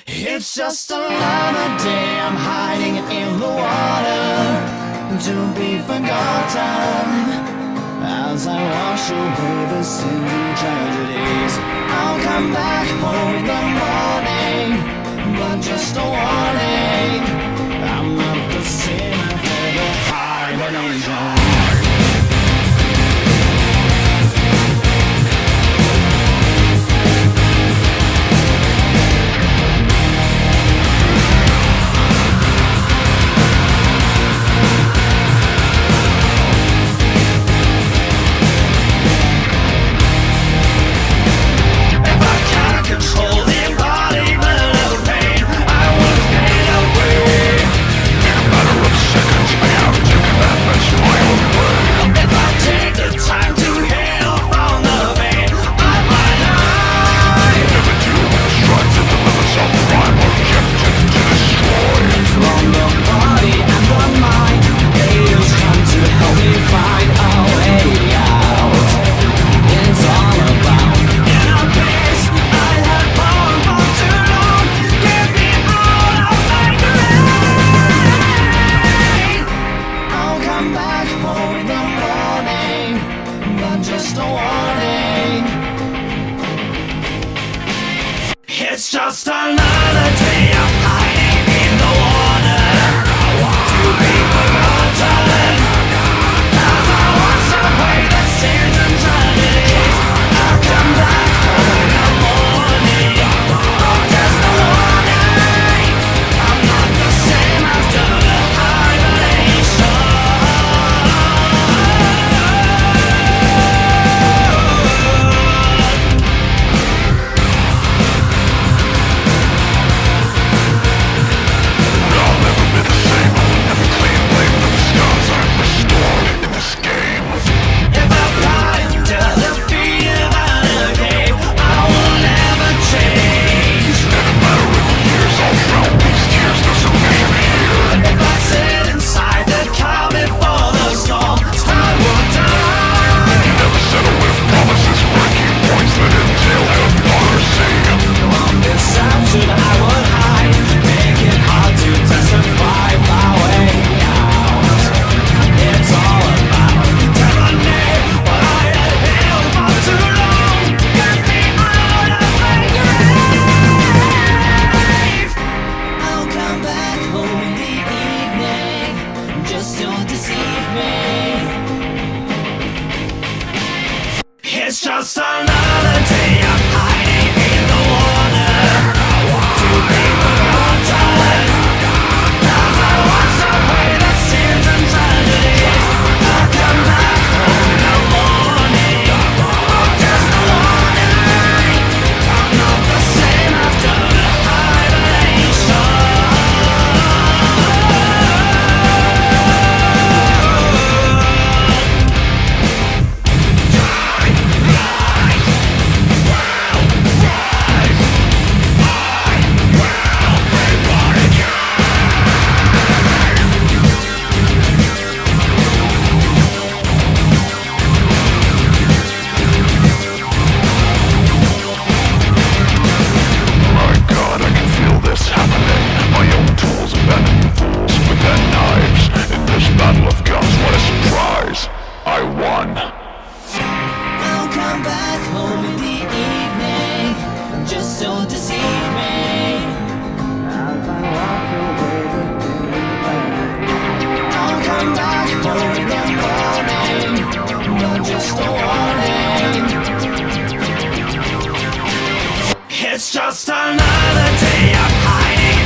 It's just another day, I'm hiding in the water to be forgotten as I wash away the sins and tragedies. I'll come back home in the morning, but just a warning, I'm not the same after the hibernation. It's just another day of hiding in the water to be forgotten as I wash away the sins and tragedies. I'll come back home in the morning, just a warning, I'm not the same after the hibernation. It's just another day of hiding in the water to be forgotten as I wash away the sins and tragedies. I'll come back home in the morning, just a warning, I'm not the same after the hibernation. Just don't deceive me. I'll come back home in the morning, but just a warning. It's just another day of hiding